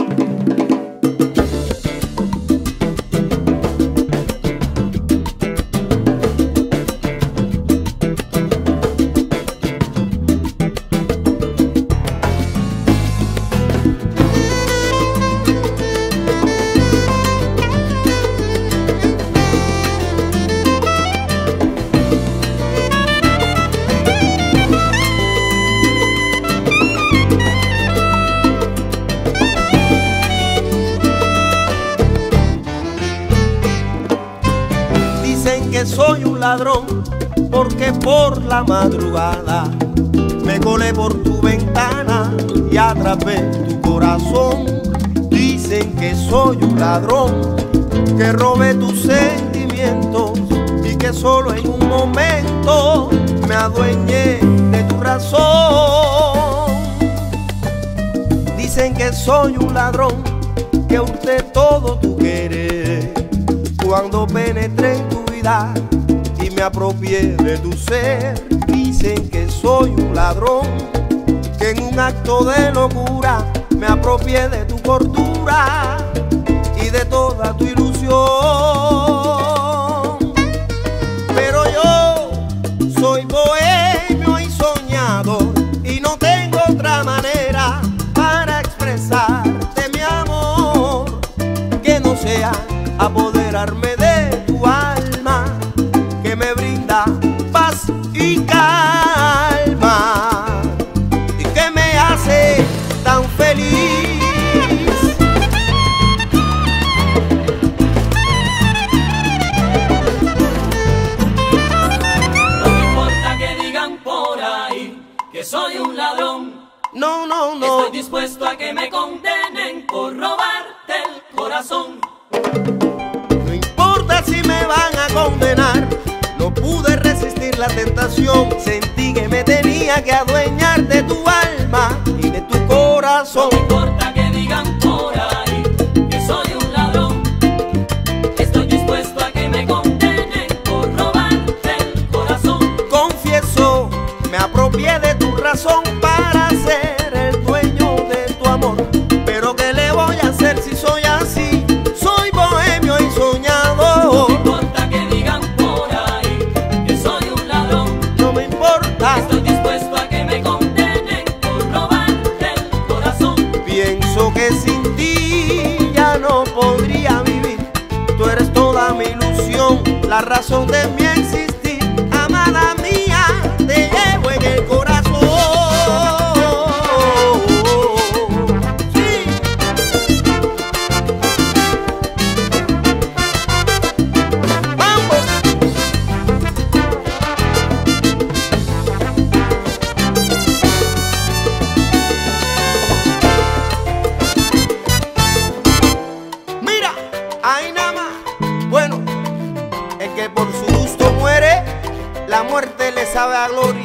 Que soy un ladrón porque por la madrugada me colé por tu ventana y atrapé tu corazón. Dicen que soy un ladrón, que robé tus sentimientos y que solo en un momento me adueñé de tu razón. Dicen que soy un ladrón, que hurté todo tu querer cuando penetré en tu vida y me apropié de tu ser. Dicen que soy un ladrón, que en un acto de locura me apropié de tu cordura y de toda tu ilusión. Pero yo soy bohemio y soñador y no tengo otra manera para expresarte mi amor que no sea apoderarme de tu alma, que me brinda paz y calma y que me hace tan feliz. No me importa que digan por ahí que soy un ladrón. No, no, no. Estoy dispuesto a que me condenen por robarte el corazón. No importa si me van a condenar, no pude resistir la tentación. Sentí que me tenía que adueñar de tu alma y de tu corazón. No me importa que digan por ahí que soy un ladrón. Estoy dispuesto a que me condenen por robarte el corazón. Confieso, me apropié de tu razón para ser el dueño de tu amor. Pero ¿qué le voy a hacer si soy así? Soy bohemio y soñador. No me importa que digan por ahí que soy un ladrón. No me importa. Estoy dispuesto a que me condenen por robarte el corazón. Pienso que sin ti ya no podría vivir. Tú eres toda mi ilusión, la razón de mi existir. Amada mía, te llevo en el corazón. Sí. Vamos. Mira, ahí nada más. Bueno, el que por su gusto muere, la muerte le sabe a gloria.